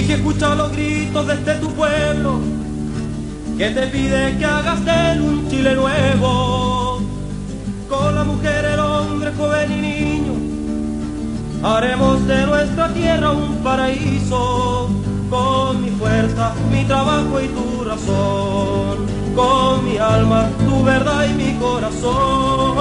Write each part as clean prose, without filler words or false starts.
que escucha los gritos desde tu pueblo, que te pide que hagas de él un Chile nuevo. Con la mujer, el hombre, joven y niño, haremos de nuestra tierra un paraíso. Con mi fuerza, mi trabajo y tu razón, con mi alma, tu verdad y mi corazón.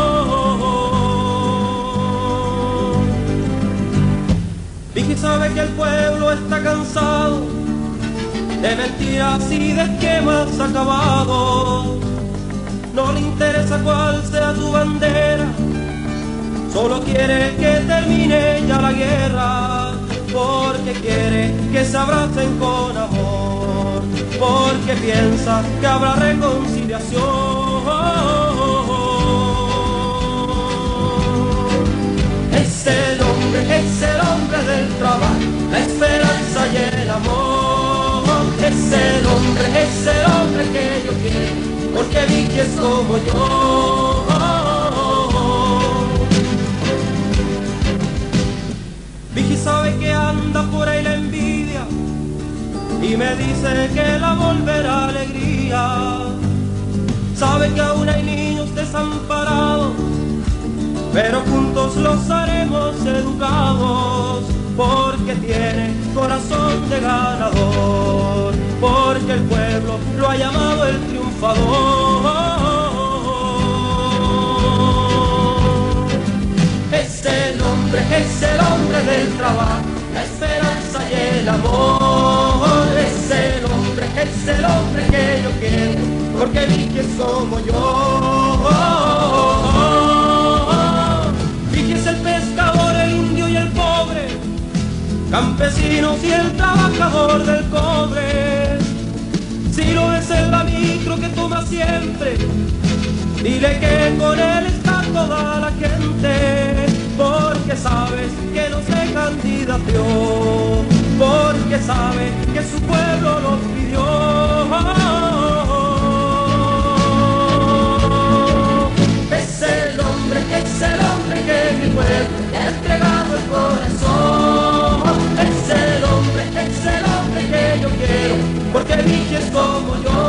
Vicky sabe que el pueblo está cansado de mentiras y de esquemas acabados. No le interesa cuál sea tu bandera, solo quiere que termine ya la guerra, porque quiere que se abracen con amor, porque piensa que habrá reconciliación. Es el hombre del trabajo, la esperanza y el amor. Es el hombre que yo quiero, porque Vicky es como yo. Vicky sabe que anda por ahí la envidia y me dice que la volverá alegría. Sabe que aún hay niños desamparados, pero juntos los haremos educados, porque tiene corazón de ganador, porque el pueblo lo ha llamado el triunfador. Es el hombre del trabajo, la esperanza y el amor. Es el hombre que yo quiero, porque Vicky es como yo. Vicky es el pescador, el indio y el pobre, campesinos y el trabajador del cobre. Si lo ves en la micro que toma siempre, dile que con él está toda la gente, porque sabes que no se candidateó, porque sabe que su pueblo lo pidió. Es el hombre que mi pueblo le ha entregado el corazón. Es el hombre que yo quiero, porque Vicky es como yo.